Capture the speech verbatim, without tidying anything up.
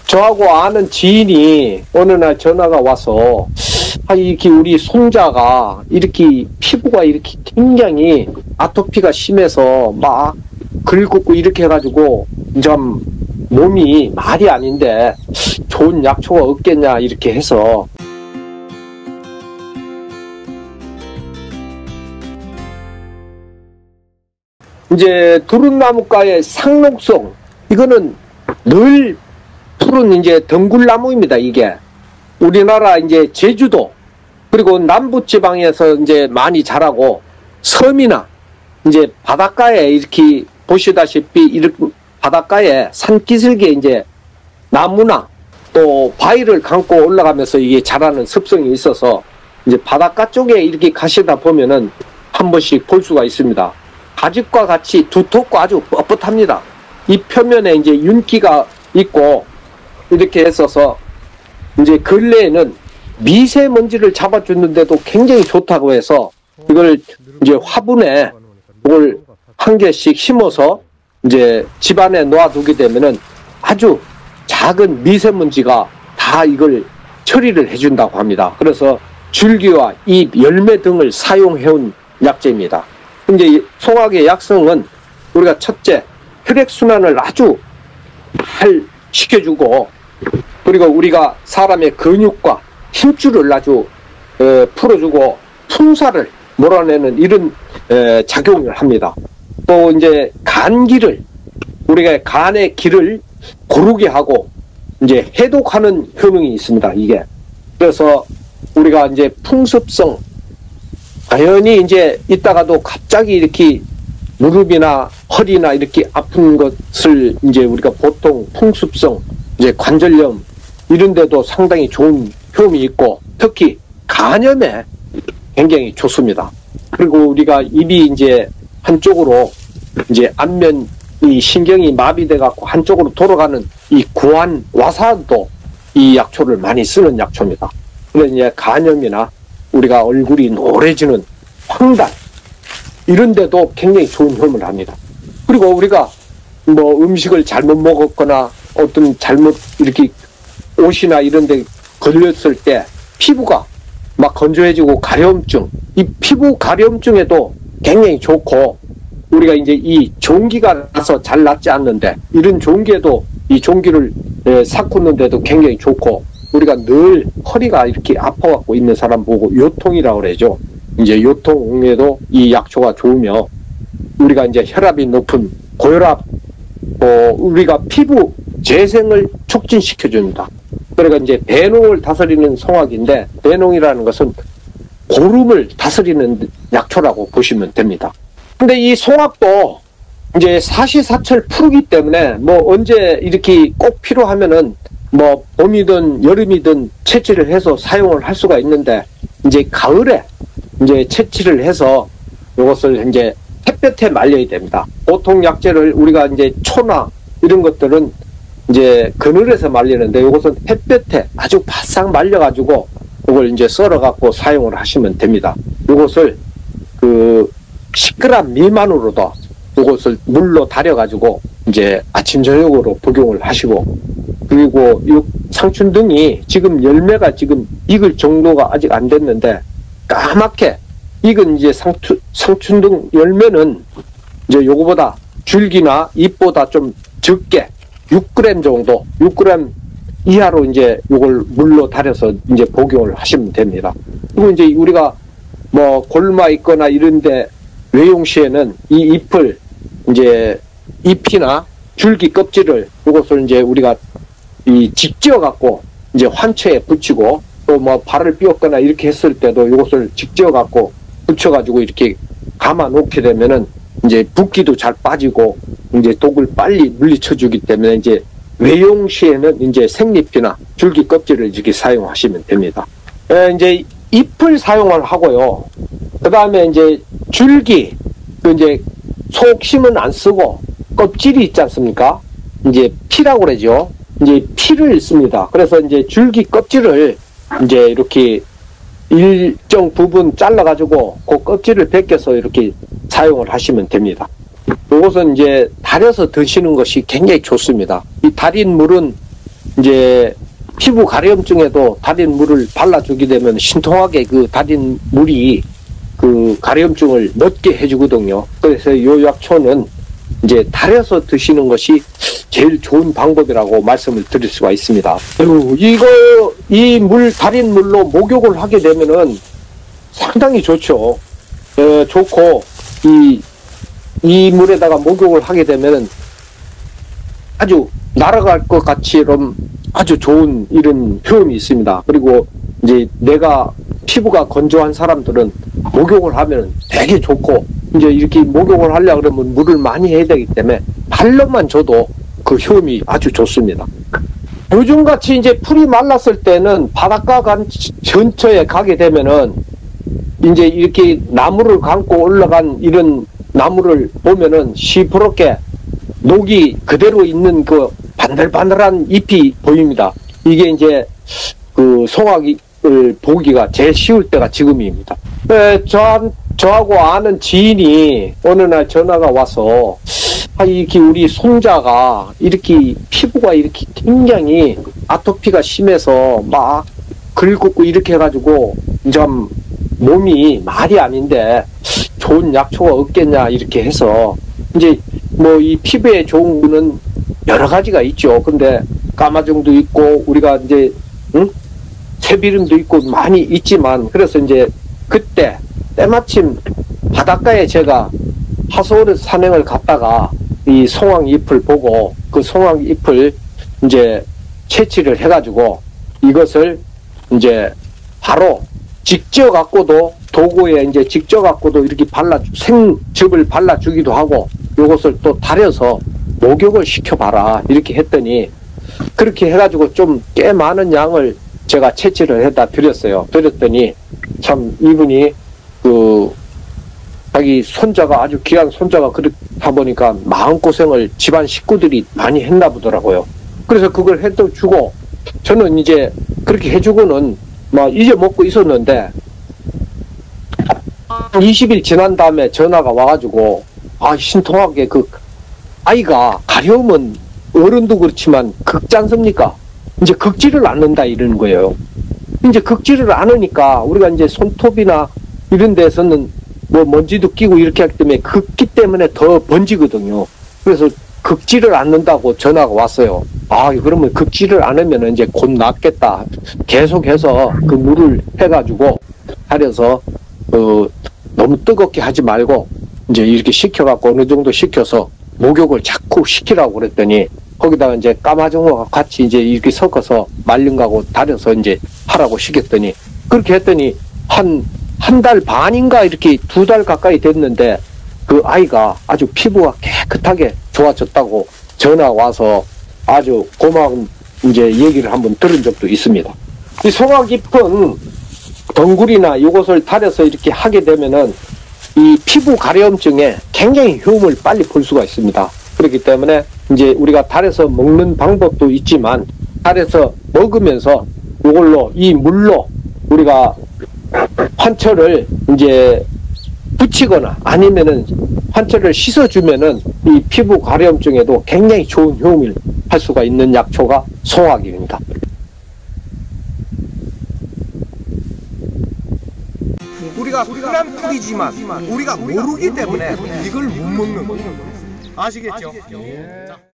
저하고 아는 지인이 어느 날 전화가 와서 아, 이렇게 우리 손자가 이렇게 피부가 이렇게 굉장히 아토피가 심해서 막 긁고 이렇게 해가지고 좀 몸이 말이 아닌데 좋은 약초가 없겠냐 이렇게 해서 이제 두릅나무과의 상록성 이거는 늘 푸른 이제 덩굴나무입니다. 이게 우리나라 이제 제주도 그리고 남부지방에서 이제 많이 자라고 섬이나 이제 바닷가에 이렇게 보시다시피 이렇게 바닷가에 산기슭에 이제 나무나 또 바위를 감고 올라가면서 이게 자라는 습성이 있어서 이제 바닷가 쪽에 이렇게 가시다 보면은 한 번씩 볼 수가 있습니다. 가죽과 같이 두텁고 아주 뻣뻣합니다. 이 표면에 이제 윤기가 있고 이렇게 했어서 이제 근래에는 미세먼지를 잡아주는데도 굉장히 좋다고 해서 이걸 이제 화분에 이걸 한 개씩 심어서 이제 집안에 놓아두게 되면은 아주 작은 미세먼지가 다 이걸 처리를 해준다고 합니다. 그래서 줄기와 잎, 열매 등을 사용해온 약재입니다. 이제 송악의 약성은 우리가 첫째 혈액순환을 아주 잘 시켜주고 그리고 우리가 사람의 근육과 힘줄을 아주 에, 풀어주고 풍사를 몰아내는 이런 에, 작용을 합니다. 또 이제 간기를 우리가 간의 기를 고르게 하고 이제 해독하는 효능이 있습니다. 이게 그래서 우리가 이제 풍습성 자연히 이제 있다가도 갑자기 이렇게 무릎이나 허리나 이렇게 아픈 것을 이제 우리가 보통 풍습성 이제 관절염 이런 데도 상당히 좋은 효험이 있고 특히 간염에 굉장히 좋습니다. 그리고 우리가 입이 이제 한쪽으로 이제 안면 이 신경이 마비돼 갖고 한쪽으로 돌아가는 이 구안 와사도 이 약초를 많이 쓰는 약초입니다. 그래서 이제 간염이나 우리가 얼굴이 노래지는 황달 이런 데도 굉장히 좋은 효험을 합니다. 그리고 우리가 뭐 음식을 잘못 먹었거나 어떤 잘못 이렇게 옷이나 이런 데 걸렸을 때 피부가 막 건조해지고 가려움증 이 피부 가려움증에도 굉장히 좋고 우리가 이제 이 종기가 나서 잘 낫지 않는데 이런 종기에도 이 종기를 예, 삭히는데도 굉장히 좋고 우리가 늘 허리가 이렇게 아파갖고 있는 사람 보고 요통이라고 그러죠. 이제 요통에도 이 약초가 좋으며 우리가 이제 혈압이 높은 고혈압 어, 우리가 피부 재생을 촉진시켜 줍니다. 그러니까 이제 배농을 다스리는 성악인데 배농이라는 것은 고름을 다스리는 약초라고 보시면 됩니다. 근데 이 송악도 이제 사시사철 푸르기 때문에 뭐 언제 이렇게 꼭 필요하면은 뭐 봄이든 여름이든 채취를 해서 사용을 할 수가 있는데 이제 가을에 이제 채취를 해서 이것을 이제 햇볕에 말려야 됩니다. 보통 약재를 우리가 이제 초나 이런 것들은 이제 그늘에서 말리는데 이것은 햇볕에 아주 바싹 말려가지고 이걸 이제 썰어갖고 사용을 하시면 됩니다. 이것을 그 십 그램 미만으로도 이것을 물로 달여가지고 이제 아침 저녁으로 복용을 하시고 그리고 이 상춘등이 지금 열매가 지금 익을 정도가 아직 안 됐는데 까맣게 익은 이제 상추, 상춘등 열매는 이제 요거보다 줄기나 잎보다 좀 적게 육 그램 정도, 육 그램 이하로 이제 요걸 물로 달여서 이제 복용을 하시면 됩니다. 그리고 이제 우리가 뭐 골마 있거나 이런데 외용 시에는 이 잎을 이제 잎이나 줄기 껍질을 요것을 이제 우리가 이 직지어 갖고 이제 환초에 붙이고 또 뭐 발을 삐었거나 이렇게 했을 때도 요것을 직지어 갖고 붙여가지고 이렇게 감아 놓게 되면은 이제 붓기도 잘 빠지고 이제 독을 빨리 물리쳐 주기 때문에 이제 외용 시에는 이제 생잎이나 줄기 껍질을 이렇게 사용하시면 됩니다. 에, 이제 잎을 사용을 하고요. 그 다음에 이제 줄기, 그 이제 속심은 안 쓰고 껍질이 있지 않습니까? 이제 피라고 그러죠. 이제 피를 씁니다. 그래서 이제 줄기 껍질을 이제 이렇게 일정 부분 잘라가지고 그 껍질을 벗겨서 이렇게 사용을 하시면 됩니다. 이것은 이제 달여서 드시는 것이 굉장히 좋습니다. 이 달인 물은 이제 피부 가려움증에도 달인 물을 발라주게 되면 신통하게 그 달인 물이 그 가려움증을 멎게 해주거든요. 그래서 요 약초는 이제 달여서 드시는 것이 제일 좋은 방법이라고 말씀을 드릴 수가 있습니다. 그리고 이거 이 물 달인 물로 목욕을 하게 되면은 상당히 좋죠. 어, 좋고 이 이 물에다가 목욕을 하게 되면은 아주 날아갈 것 같이럼 아주 좋은 이런 효험이 있습니다. 그리고 이제 내가 피부가 건조한 사람들은 목욕을 하면 되게 좋고, 이제 이렇게 목욕을 하려 그러면 물을 많이 해야 되기 때문에 발로만 줘도 그 효험이 아주 좋습니다. 요즘같이 이제 풀이 말랐을 때는 바닷가 간 근처에 가게 되면은 이제 이렇게 나무를 감고 올라간 이런 나무를 보면은 시퍼렇게 녹이 그대로 있는 그 반들반들한 잎이 보입니다. 이게 이제 그 송화기를 보기가 제일 쉬울 때가 지금입니다. 네, 저, 저하고 아는 지인이 어느 날 전화가 와서 아, 이렇게 우리 손자가 이렇게 피부가 이렇게 굉장히 아토피가 심해서 막 긁고 이렇게 해가지고 좀 몸이 말이 아닌데 좋은 약초가 없겠냐 이렇게 해서 이제 뭐 이 피부에 좋은 거는 여러 가지가 있죠. 근데 까마종도 있고 우리가 이제 응? 새비름도 있고 많이 있지만, 그래서 이제 그때 때마침 바닷가에 제가 하소를 산행을 갔다가 이 송황잎을 보고 그 송황잎을 이제 채취를 해가지고 이것을 이제 바로 직접 갖고도 도구에 이제 직접 갖고도 이렇게 발라 생즙을 발라주기도 하고 이것을 또 달여서 목욕을 시켜봐라 이렇게 했더니 그렇게 해가지고 좀 꽤 많은 양을 제가 채취를 해다 드렸어요. 드렸더니 참 이분이 그 자기 손자가 아주 귀한 손자가 그렇다 보니까 마음고생을 집안 식구들이 많이 했나 보더라고요. 그래서 그걸 해도 주고 저는 이제 그렇게 해주고는 막 잊어먹고 있었는데 이십 일 지난 다음에 전화가 와가지고 아 신통하게 그 아이가 가려움은 어른도 그렇지만 긁지 않습니까? 이제 긁지를 않는다 이러는 거예요. 이제 긁지를 않으니까 우리가 이제 손톱이나 이런 데서는 뭐 먼지도 끼고 이렇게 하기 때문에 긁기 때문에 더 번지거든요. 그래서 긁지를 않는다고 전화가 왔어요. 아 그러면 긁지를 않으면 이제 곧 낫겠다. 계속해서 그 물을 해가지고 하려서 어, 너무 뜨겁게 하지 말고 이제 이렇게 식혀갖고 어느 정도 식혀서 목욕을 자꾸 시키라고 그랬더니 거기다가 이제 까마종과 같이 이제 이렇게 섞어서 말린 거하고 달여서 이제 하라고 시켰더니 그렇게 했더니 한 한 달 반인가 이렇게 두 달 가까이 됐는데 그 아이가 아주 피부가 깨끗하게 좋아졌다고 전화 와서 아주 고마운 이제 얘기를 한번 들은 적도 있습니다. 이 송화잎은 덩굴이나 이것을 달여서 이렇게 하게 되면은 이 피부 가려움증에 굉장히 효험을 빨리 볼 수가 있습니다. 그렇기 때문에 이제 우리가 달여서 먹는 방법도 있지만 달여서 먹으면서 이걸로 이 물로 우리가 환철을 이제 붙이거나 아니면은 환철을 씻어주면은 이 피부 가려움증에도 굉장히 좋은 효험을 할 수가 있는 약초가 송화기입니다. 우리가 흔한 풀이지만 우리가 모르기 때문에 이걸 못 먹는 거예요. 아시겠죠? 자.